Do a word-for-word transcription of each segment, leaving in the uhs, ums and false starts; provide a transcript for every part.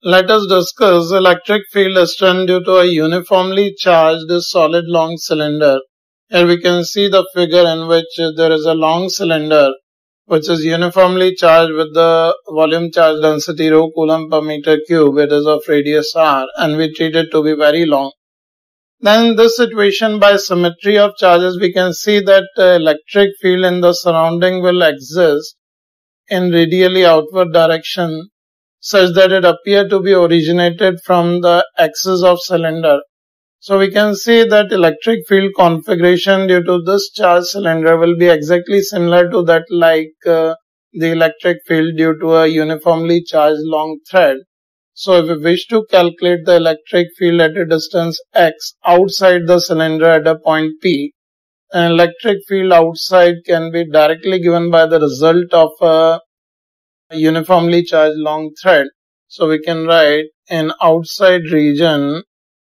Let us discuss electric field strength due to a uniformly charged solid long cylinder. Here we can see the figure in which there is a long cylinder which is uniformly charged with the volume charge density rho coulomb per meter cube. It is of radius r and we treat it to be very long. Then in this situation, by symmetry of charges, we can see that uh, electric field in the surrounding will exist in radially outward direction such that it appear to be originated from the axis of cylinder. So we can see that electric field configuration due to this charged cylinder will be exactly similar to that like uh, the electric field due to a uniformly charged long thread. So if we wish to calculate the electric field at a distance x outside the cylinder at a point P, an electric field outside can be directly given by the result of a uniformly charged long thread. So we can write in outside region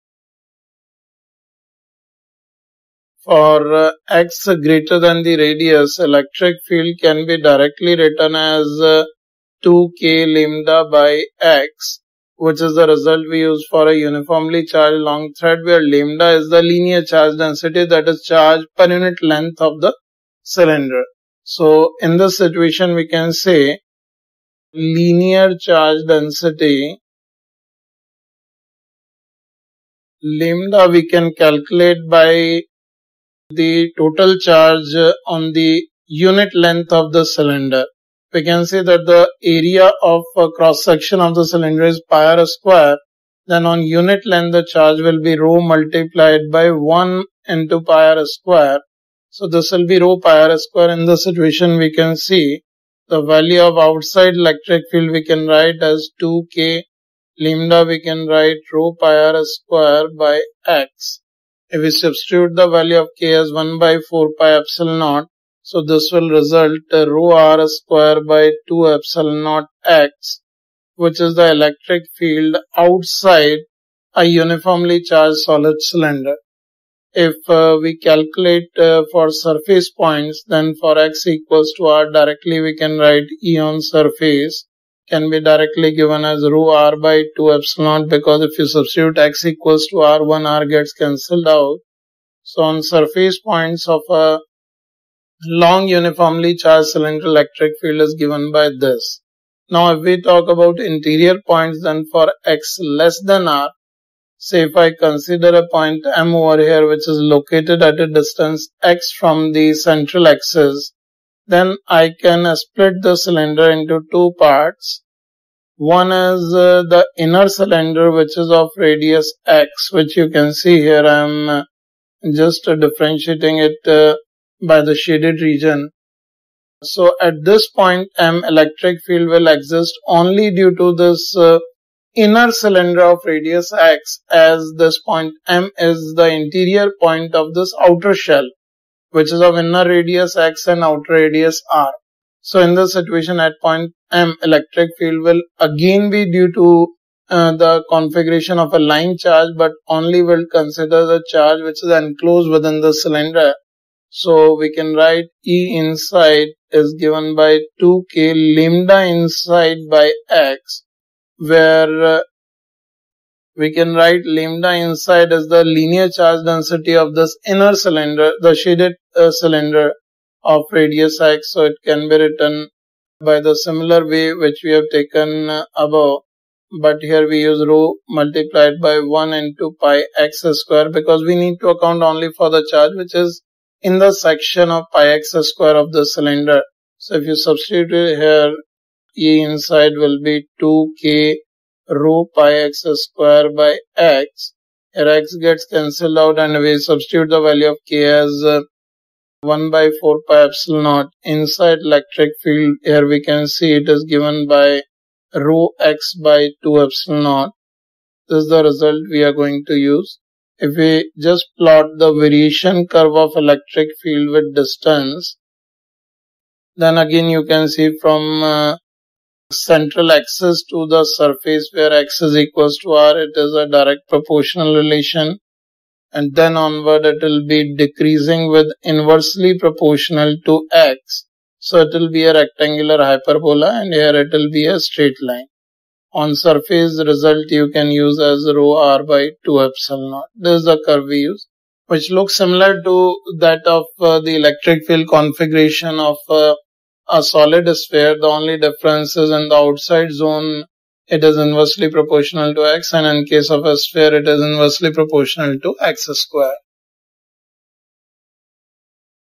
for uh, x greater than the radius, electric field can be directly written as uh, two k lambda by x, which is the result we use for a uniformly charged long thread, where lambda is the linear charge density, that is charge per unit length of the cylinder. So in this situation we can say linear charge density lambda we can calculate by the total charge on the unit length of the cylinder. We can see that the area of a cross section of the cylinder is pi r square. Then on unit length the charge will be rho multiplied by one into pi r square. So this will be rho pi r square. In this situation we can see the value of outside electric field we can write as two k lambda, we can write rho pi r square by x. If we substitute the value of k as one by four pi epsilon naught, so this will result uh, rho r square by two epsilon naught x, which is the electric field outside a uniformly charged solid cylinder. If uh, we calculate uh, for surface points, then for x equals to r, directly we can write E on surface can be directly given as rho r by two epsilon naught, because if you substitute x equals to r, one r gets cancelled out. So on surface points of a long uniformly charged cylinder, electric field is given by this. Now if we talk about interior points, then for x less than r, say if I consider a point M over here which is located at a distance x from the central axis, then I can split the cylinder into two parts. One is uh, the inner cylinder which is of radius x, which you can see here. I am uh, just uh, differentiating it uh, by the shaded region. So at this point M, electric field will exist only due to this uh, inner cylinder of radius x, as this point M is the interior point of this outer shell, which is of inner radius x and outer radius r. So in this situation at point M, electric field will again be due to uh, the configuration of a line charge, but only will consider the charge which is enclosed within the cylinder. So we can write E inside is given by two k lambda inside by x, where uh, we can write lambda inside as the linear charge density of this inner cylinder, the shaded uh, cylinder of radius x. So it can be written by the similar way which we have taken uh, above, but here we use rho multiplied by one into pi x square, because we need to account only for the charge which is in the section of pi x square of the cylinder. So if you substitute it here, E inside will be two k rho pi x square by x. Here x gets cancelled out and we substitute the value of k as uh, one by four pi epsilon naught. Inside electric field, here we can see it is given by rho x by two epsilon naught. This is the result we are going to use. If we just plot the variation curve of electric field with distance, then again you can see from uh, central axis to the surface where x is equals to r, it is a direct proportional relation, and then onward it will be decreasing with inversely proportional to x. So it will be a rectangular hyperbola, and here it will be a straight line. on surface result you can use as rho r by two epsilon naught. This is the curve we use, which looks similar to that of uh, the electric field configuration of uh, a solid sphere. The only difference is in the outside zone it is inversely proportional to x, and in case of a sphere it is inversely proportional to x square.